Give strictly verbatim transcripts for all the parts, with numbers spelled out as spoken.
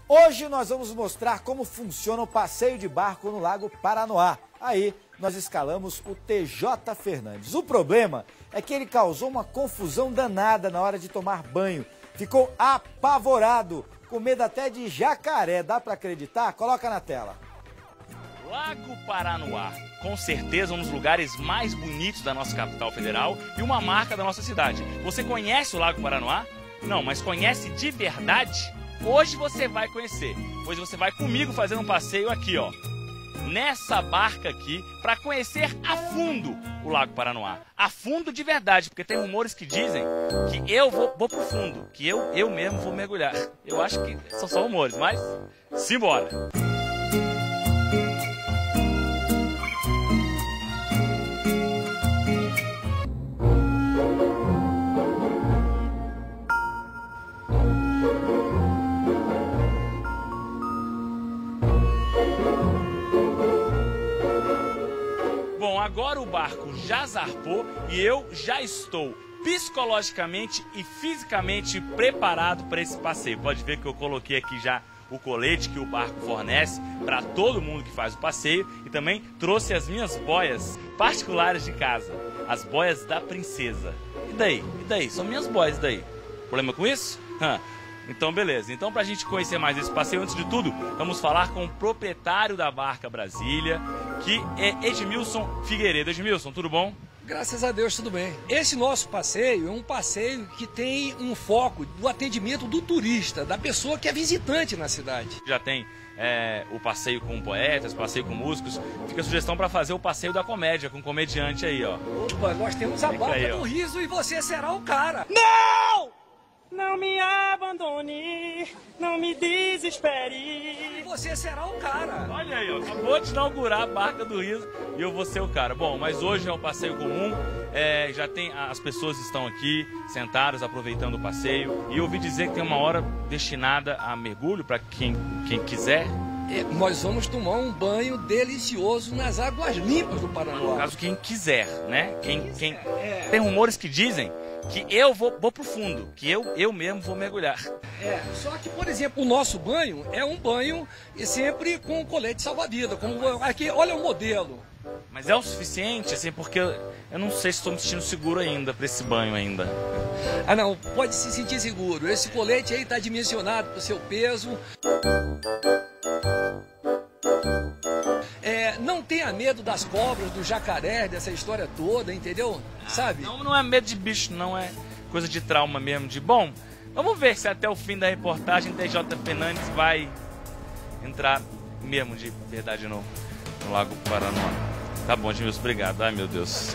Hoje nós vamos mostrar como funciona o passeio de barco no Lago Paranoá. Aí nós escalamos o T J Fernandes. O problema é que ele causou uma confusão danada na hora de tomar banho. Ficou apavorado, com medo até de jacaré. Dá pra acreditar? Coloca na tela. Lago Paranoá, com certeza um dos lugares mais bonitos da nossa capital federal e uma marca da nossa cidade. Você conhece o Lago Paranoá? Não, mas conhece de verdade? Hoje você vai conhecer, pois você vai comigo fazer um passeio aqui, ó, nessa barca aqui, para conhecer a fundo o Lago Paranoá. A fundo de verdade, porque tem rumores que dizem que eu vou, vou pro fundo, que eu, eu mesmo vou mergulhar. Eu acho que são só rumores, mas simbora! Bom, agora o barco já zarpou e eu já estou psicologicamente e fisicamente preparado para esse passeio. Pode ver que eu coloquei aqui já o colete que o barco fornece para todo mundo que faz o passeio e também trouxe as minhas boias particulares de casa, as boias da princesa. E daí? E daí? São minhas boias, e daí? Problema com isso? Hã. Então, beleza. Então, para a gente conhecer mais esse passeio, antes de tudo, vamos falar com o proprietário da Barca Brasília, que é Edmilson Figueiredo. Edmilson, tudo bom? Graças a Deus, tudo bem. Esse nosso passeio é um passeio que tem um foco do atendimento do turista, da pessoa que é visitante na cidade. Já tem é, o passeio com poetas, passeio com músicos. Fica a sugestão para fazer o passeio da comédia, com comediante aí, ó. Opa, nós temos a Barca aí, do Riso e você será o cara. Não! Não me abandone, não me desespere. E você será o cara. Olha aí, ó, acabou de inaugurar a Barca do Riso e eu vou ser o cara. Bom, mas hoje é um passeio comum, é, já tem, as pessoas estão aqui sentadas aproveitando o passeio. E eu ouvi dizer que tem uma hora destinada a mergulho para quem, quem quiser. É, nós vamos tomar um banho delicioso nas águas limpas do Paranoá. No caso, quem quiser, né? Quem, quem... É. Tem rumores que dizem que eu vou, vou pro fundo, que eu, eu mesmo vou mergulhar. É, só que, por exemplo, o nosso banho é um banho sempre com colete salva-vida. Aqui, olha o modelo. Mas é o suficiente, assim, porque eu, eu não sei se estou me sentindo seguro ainda para esse banho ainda. Ah, não, pode se sentir seguro. Esse colete aí está dimensionado para o seu peso. É, não tenha medo das cobras, do jacaré, dessa história toda, entendeu? Ah, Sabe? Não, não é medo de bicho, não, é coisa de trauma mesmo, de bom. Vamos ver se até o fim da reportagem T J Fernandes vai entrar mesmo de verdade no, no Lago Paranoá. Tá bom, Edmilson, obrigado. Ai, meu Deus.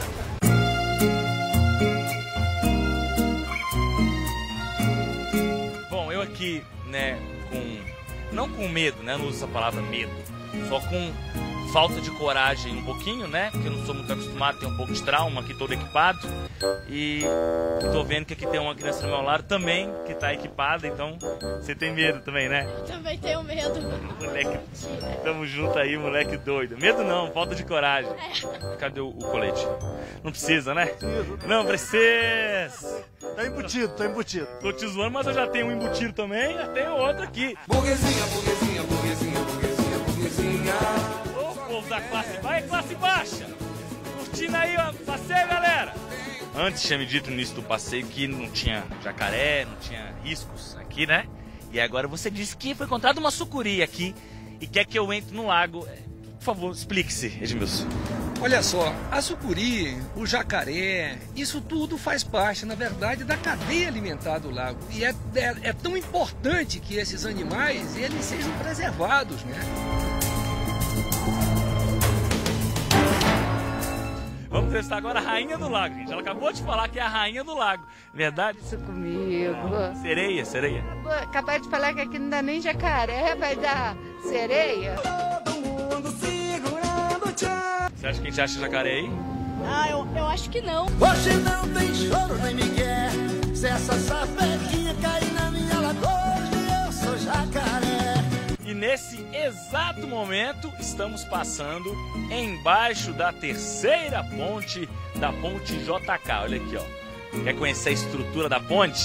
Bom, eu aqui, né, com... não com medo, né, não uso essa palavra medo, só com falta de coragem um pouquinho, né? Porque eu não sou muito acostumado, tenho um pouco de trauma aqui todo equipado. E tô vendo que aqui tem uma criança do meu lado também, que tá equipada, então você tem medo também, né? Também tenho medo. Moleque, tamo junto aí, moleque doido. Medo não, falta de coragem. É. Cadê o, o colete? Não precisa, né? Não precisa. Tá embutido, tá embutido. Tô te zoando, mas eu já tenho um embutido também, já tenho outro aqui. Burguesinha, burguesinha, burguesinha, burguesinha, burguesinha. Povo da classe vai classe baixa. Curtindo aí o passeio, galera. Antes tinha me dito no início do passeio que não tinha jacaré, não tinha riscos aqui, né? E agora você disse que foi encontrada uma sucuri aqui e quer que eu entre no lago. Por favor, explique-se, Edmilson. Olha só, a sucuri, o jacaré, isso tudo faz parte, na verdade, da cadeia alimentar do lago. E é, é, é tão importante que esses animais eles sejam preservados, né? Vamos entrevistar agora a rainha do lago, gente. Ela acabou de falar que é a rainha do lago. Verdade? Isso comigo. Sereia, sereia. Acabou de falar que aqui não dá nem jacaré, vai dar sereia. Todo mundo segurando tchau. Você acha que a gente acha jacaré aí? Ah, eu, eu acho que não. Hoje não tem choro nem migué. Se essa sapequinha cair na minha lagoa, hoje eu sou jacaré. E nesse exato momento estamos passando embaixo da terceira ponte da ponte J K. Olha aqui, ó. Quer conhecer a estrutura da ponte?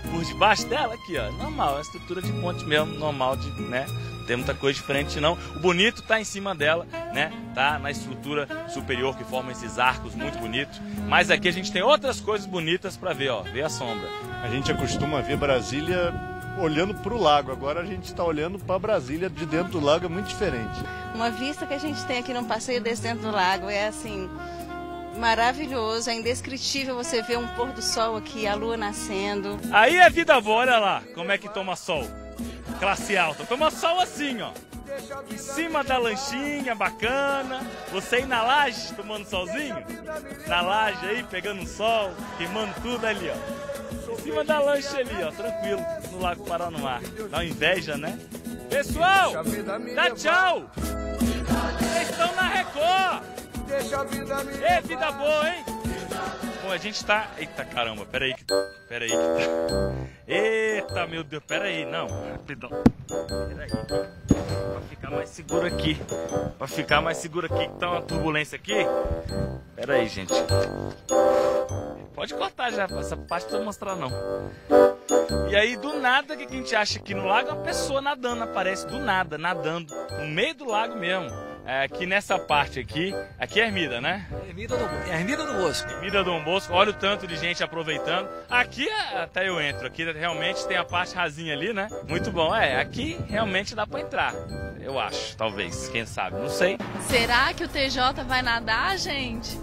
por debaixo dela, aqui, ó, normal, é uma estrutura de ponte mesmo, normal, de, né? Não tem muita coisa diferente não. O bonito tá em cima dela, né? Tá na estrutura superior que forma esses arcos muito bonitos. Mas aqui a gente tem outras coisas bonitas para ver, ó, ver a sombra. A gente acostuma ver Brasília olhando para o lago, agora a gente está olhando para Brasília de dentro do lago, é muito diferente. Uma vista que a gente tem aqui num passeio desse dentro do lago é assim, maravilhoso, é indescritível você ver um pôr do sol aqui, a lua nascendo. Aí é vida boa, olha lá como é que toma sol. Classe alta, toma sol assim, ó. Em cima da lanchinha, bacana. Você aí na laje, tomando solzinho. Na laje aí, pegando um sol, queimando tudo ali, ó. Em cima da lancha ali, ó, tranquilo, no Lago Paranoá. Dá uma inveja, né? Pessoal, dá tchau! Vocês estão na Record! Ei, vida boa, hein? Bom, a gente tá... Eita, caramba, peraí que... Peraí que tá... Eita, meu Deus, peraí, não, rapidão. Peraí, pra ficar mais seguro aqui. Pra ficar mais seguro aqui, que tá uma turbulência aqui. Peraí, gente. Pode cortar já, essa parte não vou mostrar não. E aí, do nada, o que a gente acha aqui no lago? Uma pessoa nadando, aparece do nada, nadando, no meio do lago mesmo. É, aqui nessa parte aqui, aqui é Ermida, né? Ermida do, Ermida do Bosco. Ermida do Bosco, olha o tanto de gente aproveitando. Aqui até eu entro, aqui realmente tem a parte rasinha ali, né? Muito bom, é, aqui realmente dá pra entrar, eu acho, talvez, quem sabe, não sei. Será que o T J vai nadar, gente?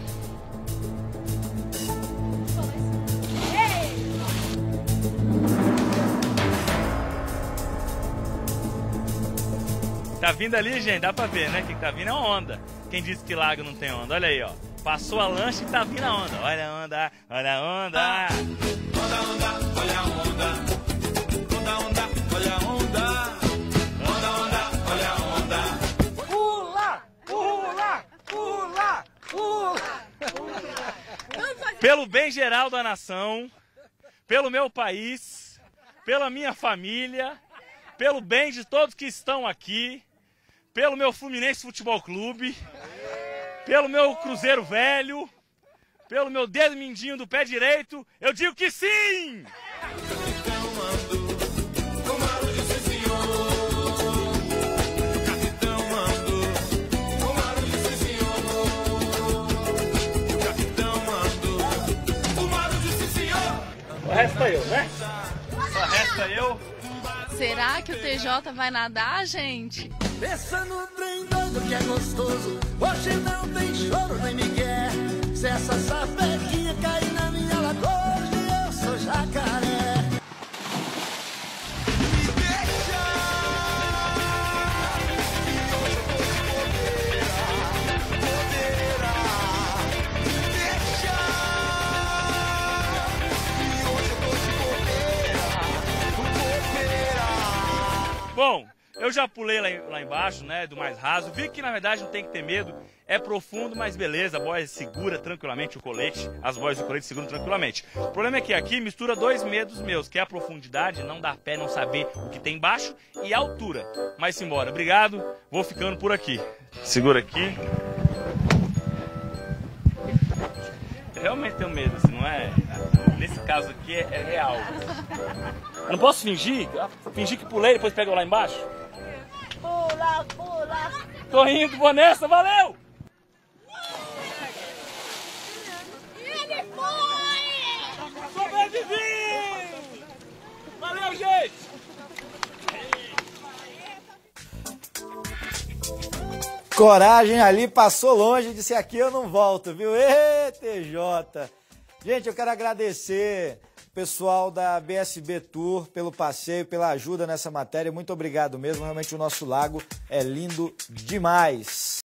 Tá vindo ali, gente, dá pra ver, né? Que tá vindo é uma onda. Quem disse que lago não tem onda? Olha aí, ó. Passou a lancha e tá vindo a onda. Olha a onda, olha a onda. Onda, onda, olha a onda. Onda, onda, olha a onda. Onda, onda, olha a onda. Pula, pula, pula, pula. Pelo bem geral da nação, pelo meu país, pela minha família, pelo bem de todos que estão aqui, pelo meu Fluminense Futebol Clube, pelo meu Cruzeiro Velho, pelo meu dedo mindinho do pé direito, eu digo que sim! Só resta eu, né? Só resta eu. Será que o T J vai nadar, gente? Pensa no trem doido que é gostoso. Hoje não tem choro nem migué. Se essa sapequinha cair na minha lagoa, hoje eu sou jacaré. Me deixa, poderá, me deixa, e hoje eu tô de bobeira, bobeira. Bom, eu já pulei lá, lá embaixo, né, do mais raso, vi que na verdade não tem que ter medo, é profundo, mas beleza, a boia segura tranquilamente o colete, as boias do colete seguram tranquilamente. O problema é que aqui mistura dois medos meus, que é a profundidade, não dar pé, não saber o que tem embaixo, e a altura. Mas simbora, obrigado, vou ficando por aqui. Segura aqui. Realmente tenho medo, assim, não é? Nesse caso aqui é, é real. Eu não posso fingir? Fingir que pulei e depois pego lá embaixo? Pula, pula. Tô indo, vou nessa, valeu! Ele foi! Sobrevivi! Valeu, gente! Coragem ali, passou longe, disse aqui eu não volto, viu? Ê, T J! Gente, eu quero agradecer o pessoal da B S B Tour pelo passeio, pela ajuda nessa matéria. Muito obrigado mesmo, realmente o nosso lago é lindo demais.